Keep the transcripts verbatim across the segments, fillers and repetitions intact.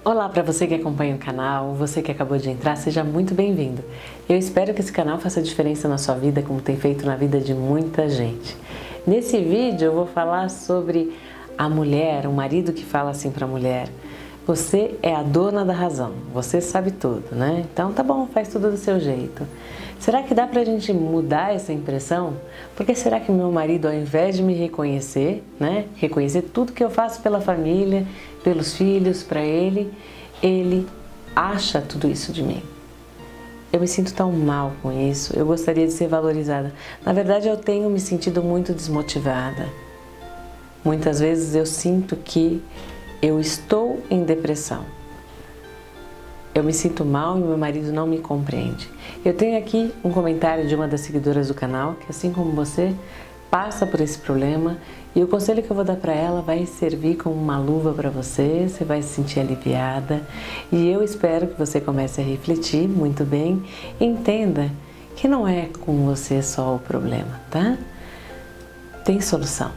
Olá para você que acompanha o canal, você que acabou de entrar, seja muito bem-vindo. Eu espero que esse canal faça diferença na sua vida, como tem feito na vida de muita gente. Nesse vídeo eu vou falar sobre a mulher, o marido que fala assim para a mulher: você é a dona da razão, você sabe tudo, né? Então tá bom, faz tudo do seu jeito. Será que dá pra gente mudar essa impressão? Porque será que meu marido, ao invés de me reconhecer, né, reconhecer tudo que eu faço pela família, pelos filhos, para ele, ele acha tudo isso de mim? Eu me sinto tão mal com isso, eu gostaria de ser valorizada. Na verdade, eu tenho me sentido muito desmotivada. Muitas vezes eu sinto que eu estou em depressão. Eu me sinto mal e meu marido não me compreende. Eu tenho aqui um comentário de uma das seguidoras do canal, que assim como você, passa por esse problema, e o conselho que eu vou dar para ela vai servir como uma luva para você, você vai se sentir aliviada, e eu espero que você comece a refletir muito bem e entenda que não é com você só o problema, tá? Tem solução.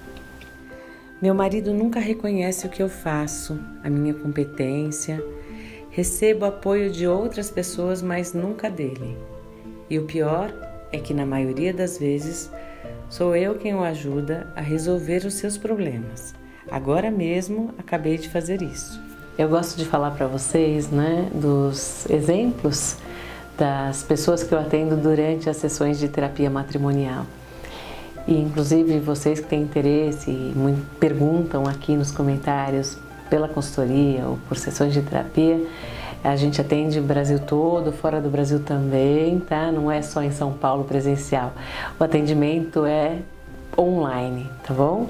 Meu marido nunca reconhece o que eu faço, a minha competência. Recebo apoio de outras pessoas, mas nunca dele. E o pior é que, na maioria das vezes, sou eu quem o ajuda a resolver os seus problemas. Agora mesmo acabei de fazer isso. Eu gosto de falar para vocês, né, dos exemplos das pessoas que eu atendo durante as sessões de terapia matrimonial. E, inclusive, vocês que têm interesse e me perguntam aqui nos comentários pela consultoria ou por sessões de terapia, a gente atende o Brasil todo, fora do Brasil também, tá? Não é só em São Paulo presencial. O atendimento é online, tá bom?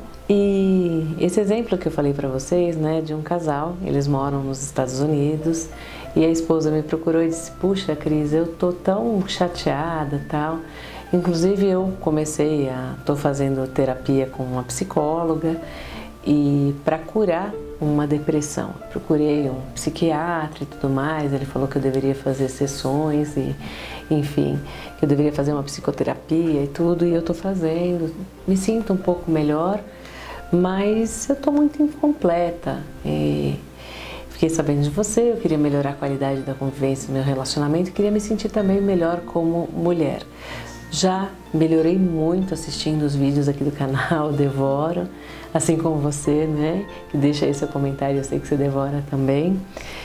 E esse exemplo que eu falei para vocês, né, de um casal, eles moram nos Estados Unidos e a esposa me procurou e disse: puxa, Cris, eu tô tão chateada, tal. Inclusive eu comecei a, tô fazendo terapia com uma psicóloga e para curar uma depressão. Procurei um psiquiatra e tudo mais, ele falou que eu deveria fazer sessões e, enfim, que eu deveria fazer uma psicoterapia e tudo, e eu tô fazendo. Me sinto um pouco melhor, mas eu tô muito incompleta. E fiquei sabendo de você, eu queria melhorar a qualidade da convivência do meu relacionamento e queria me sentir também melhor como mulher. Já melhorei muito assistindo os vídeos aqui do canal, devoro, assim como você, né? Que deixa aí seu comentário, eu sei que você devora também.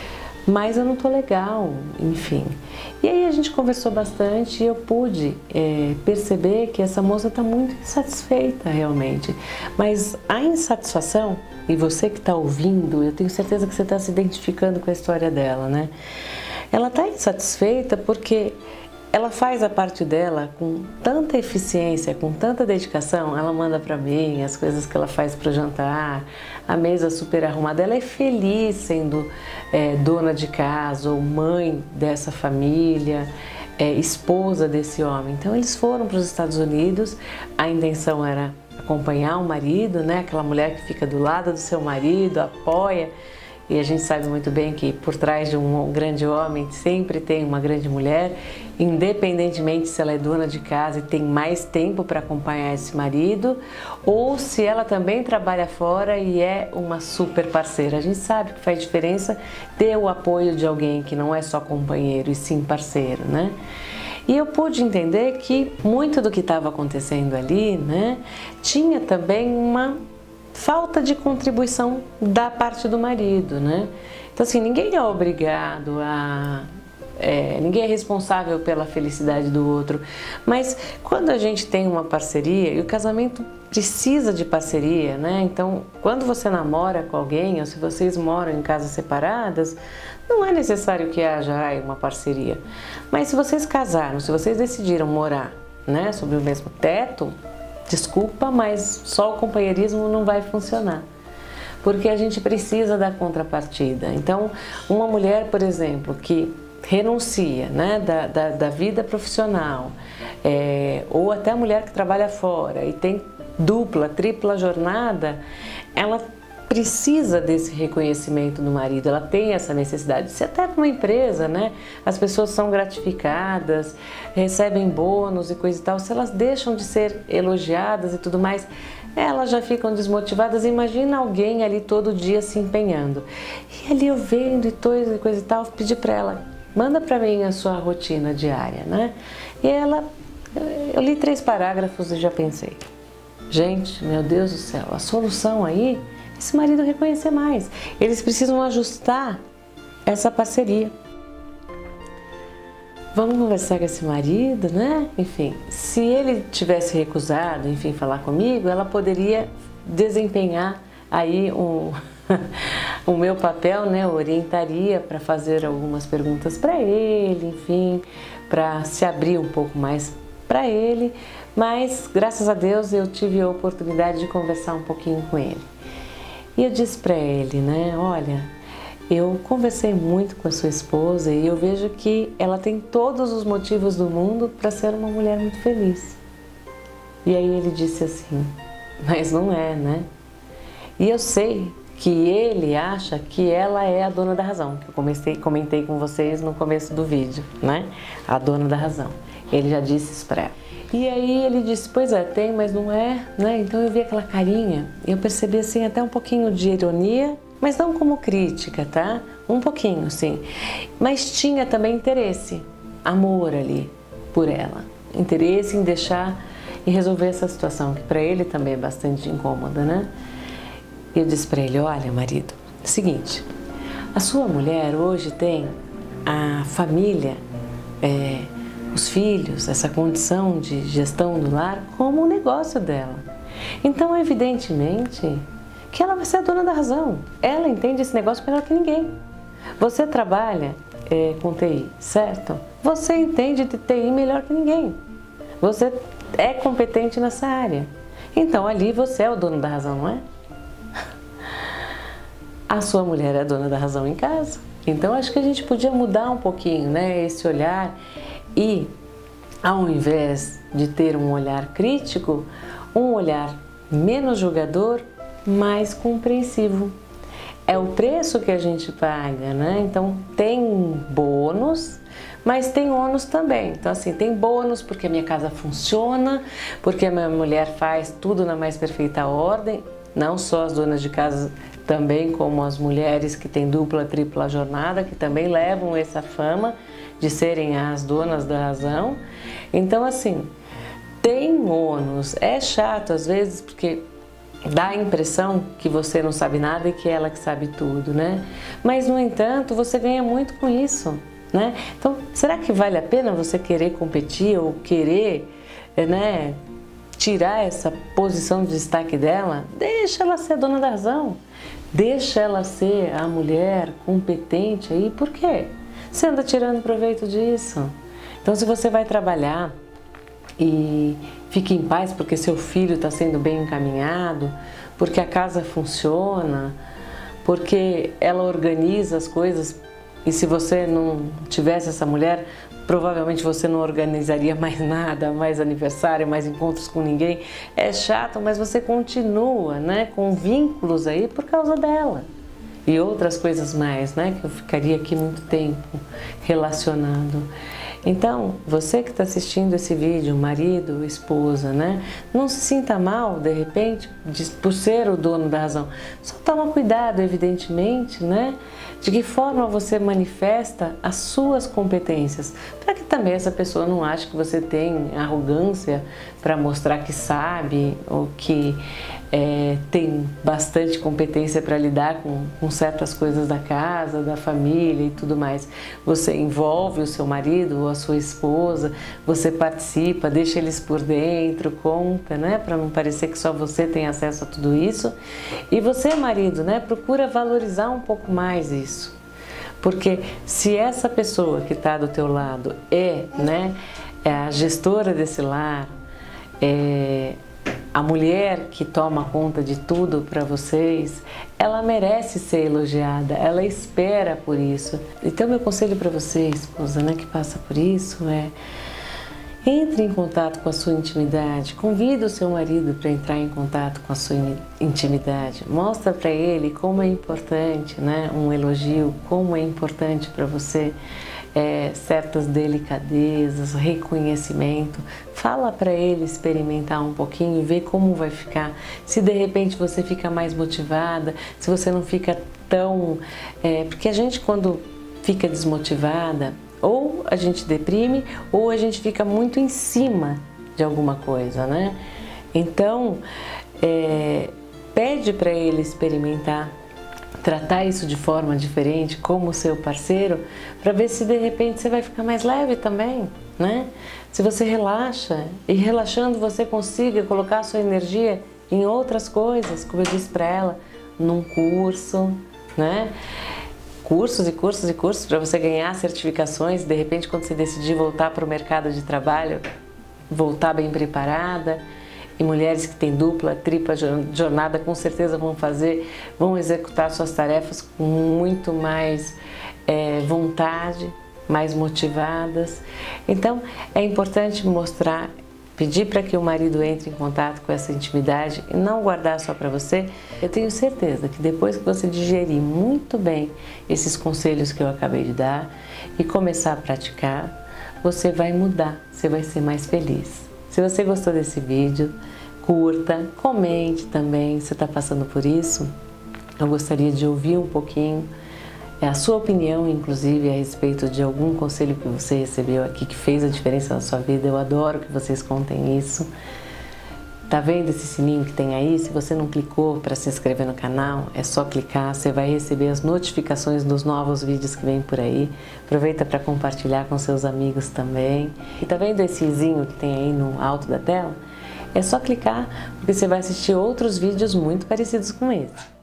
Mas eu não tô legal, enfim. E aí a gente conversou bastante e eu pude é, perceber que essa moça tá muito insatisfeita realmente. Mas a insatisfação, e você que está ouvindo, eu tenho certeza que você está se identificando com a história dela, né? Ela tá insatisfeita porque ela faz a parte dela com tanta eficiência, com tanta dedicação. Ela manda para mim as coisas que ela faz para o jantar, a mesa super arrumada. Ela é feliz sendo é, dona de casa ou mãe dessa família, é, esposa desse homem. Então eles foram para os Estados Unidos, a intenção era acompanhar o marido, né? Aquela mulher que fica do lado do seu marido, apoia. E a gente sabe muito bem que por trás de um grande homem sempre tem uma grande mulher, independentemente se ela é dona de casa e tem mais tempo para acompanhar esse marido, ou se ela também trabalha fora e é uma super parceira. A gente sabe que faz diferença ter o apoio de alguém que não é só companheiro e sim parceiro, né? E eu pude entender que muito do que estava acontecendo ali, né, tinha também uma falta de contribuição da parte do marido, né? Então, assim, ninguém é obrigado a... É, ninguém é responsável pela felicidade do outro, mas quando a gente tem uma parceria, e o casamento precisa de parceria, né? Então, quando você namora com alguém, ou se vocês moram em casas separadas, não é necessário que haja ai, uma parceria. Mas se vocês casaram, se vocês decidiram morar, né, sob o mesmo teto, desculpa, mas só o companheirismo não vai funcionar, porque a gente precisa da contrapartida. Então, uma mulher, por exemplo, que renuncia, né, da, da, da vida profissional, é, ou até a mulher que trabalha fora e tem dupla, tripla jornada, ela precisa desse reconhecimento do marido, ela tem essa necessidade. Se até numa empresa, né, as pessoas são gratificadas, recebem bônus e coisa e tal, se elas deixam de ser elogiadas e tudo mais, elas já ficam desmotivadas. Imagina alguém ali todo dia se empenhando. E ali eu vendo e coisa, coisa e tal, pedi para ela, manda para mim a sua rotina diária, né? E ela, eu li três parágrafos e já pensei, gente, meu Deus do céu, a solução aí é esse marido reconhecer mais. Eles precisam ajustar essa parceria. Vamos conversar com esse marido, né? Enfim, se ele tivesse recusado, enfim, falar comigo, ela poderia desempenhar aí um, o meu papel, né? Eu orientaria para fazer algumas perguntas para ele, enfim, para se abrir um pouco mais para ele, mas graças a Deus eu tive a oportunidade de conversar um pouquinho com ele. E eu disse para ele, né? Olha, eu conversei muito com a sua esposa e eu vejo que ela tem todos os motivos do mundo para ser uma mulher muito feliz. E aí ele disse assim, mas não é, né? E eu sei que ele acha que ela é a dona da razão, que eu comecei, comentei com vocês no começo do vídeo, né? A dona da razão. Ele já disse isso para ela. E aí ele disse, pois é, tem, mas não é, né? Então eu vi aquela carinha e eu percebi assim até um pouquinho de ironia, mas não como crítica, tá? Um pouquinho, sim. Mas tinha também interesse, amor ali por ela. Interesse em deixar e resolver essa situação, que para ele também é bastante incômoda, né? E eu disse para ele, olha, marido, seguinte, a sua mulher hoje tem a família, é, os filhos, essa condição de gestão do lar como um negócio dela. Então, evidentemente, que ela vai ser a dona da razão. Ela entende esse negócio melhor que ninguém. Você trabalha é, com T I, certo? Você entende de T I melhor que ninguém. Você é competente nessa área. Então ali você é o dono da razão, não é? A sua mulher é a dona da razão em casa. Então acho que a gente podia mudar um pouquinho, né, esse olhar e, ao invés de ter um olhar crítico, um olhar menos julgador, mais compreensivo. É o preço que a gente paga, né? Então tem bônus, mas tem ônus também. Então assim, tem bônus porque a minha casa funciona, porque a minha mulher faz tudo na mais perfeita ordem, não só as donas de casa, também como as mulheres que têm dupla, tripla jornada, que também levam essa fama de serem as donas da razão. Então assim, tem ônus. É chato às vezes porque dá a impressão que você não sabe nada e que é ela que sabe tudo, né? Mas, no entanto, você ganha muito com isso, né? Então, será que vale a pena você querer competir ou querer, né, tirar essa posição de destaque dela? Deixa ela ser dona da razão. Deixa ela ser a mulher competente aí. Por quê? Você anda tirando proveito disso. Então, se você vai trabalhar e fique em paz porque seu filho está sendo bem encaminhado, porque a casa funciona, porque ela organiza as coisas, e se você não tivesse essa mulher, provavelmente você não organizaria mais nada, mais aniversário, mais encontros com ninguém. É chato, mas você continua, né, com vínculos aí por causa dela. E outras coisas mais, né, que eu ficaria aqui muito tempo relacionando. Então, você que está assistindo esse vídeo, marido, esposa, né? Não se sinta mal, de repente, de, por ser o dono da razão. Só toma cuidado, evidentemente, né? De que forma você manifesta as suas competências, para que também essa pessoa não ache que você tem arrogância para mostrar que sabe ou que é, tem bastante competência para lidar com, com certas coisas da casa, da família e tudo mais. Você envolve o seu marido ou a sua esposa, você participa, deixa eles por dentro, conta, né, para não parecer que só você tem acesso a tudo isso. E você, marido, né, procura valorizar um pouco mais isso. Porque se essa pessoa que está do teu lado é, né, é a gestora desse lar, é a mulher que toma conta de tudo para vocês, ela merece ser elogiada, ela espera por isso. Então meu conselho para você, esposa, né, que passa por isso é: entre em contato com a sua intimidade, convida o seu marido para entrar em contato com a sua intimidade, mostra para ele como é importante, né, um elogio, como é importante para você é, certas delicadezas, reconhecimento. Fala para ele experimentar um pouquinho e ver como vai ficar. Se de repente você fica mais motivada, se você não fica tão... É, porque a gente quando fica desmotivada, ou a gente deprime, ou a gente fica muito em cima de alguma coisa, né? Então, é, pede para ele experimentar, tratar isso de forma diferente, como seu parceiro, para ver se de repente você vai ficar mais leve também, né? Se você relaxa, e relaxando você consiga colocar a sua energia em outras coisas, como eu disse para ela, num curso, né? Cursos e cursos e cursos para você ganhar certificações, de repente quando você decidir voltar para o mercado de trabalho, voltar bem preparada. E mulheres que têm dupla, tripla jornada com certeza vão fazer, vão executar suas tarefas com muito mais é, vontade, mais motivadas. Então é importante mostrar, pedir para que o marido entre em contato com essa intimidade e não guardar só para você. Eu tenho certeza que depois que você digerir muito bem esses conselhos que eu acabei de dar e começar a praticar, você vai mudar, você vai ser mais feliz. Se você gostou desse vídeo, curta, comente também se você está passando por isso. Eu gostaria de ouvir um pouquinho a sua opinião, inclusive, a respeito de algum conselho que você recebeu aqui que fez a diferença na sua vida. Eu adoro que vocês contem isso. Tá vendo esse sininho que tem aí? Se você não clicou para se inscrever no canal, é só clicar, você vai receber as notificações dos novos vídeos que vem por aí. Aproveita para compartilhar com seus amigos também. E tá vendo esse izinho que tem aí no alto da tela? É só clicar, porque você vai assistir outros vídeos muito parecidos com esse.